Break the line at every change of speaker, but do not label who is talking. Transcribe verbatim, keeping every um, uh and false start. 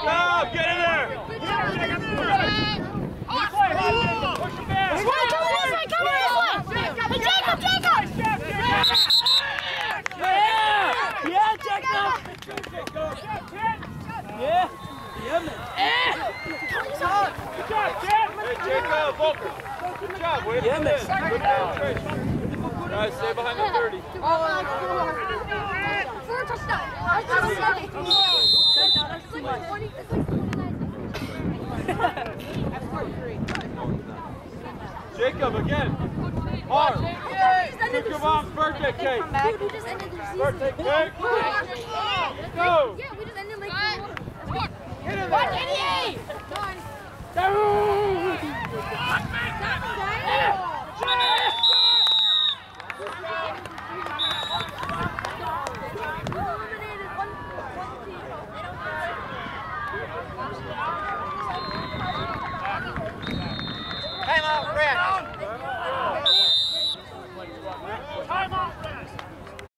Stop! Get in there!
Push him back!
Come on, come on, this way, come on, this way! Hey, Jacob, Jacob!
Yeah! Yeah, Jacob! Yeah! Yeah, man!
Good job, Hey, Jacob, Volker. Good job, way to
Yeah, man.
Good penetration. Guys, stay behind the thirty.
Four touchdowns. That's too much.
Jacob, again. Hard. Took your mom's birthday cake.
Dude, we just ended the season.
Birthday cake. Go.
Yeah, we just ended like
Get in
Watch
there.
eighty-eight! Done.
Time out, Brad.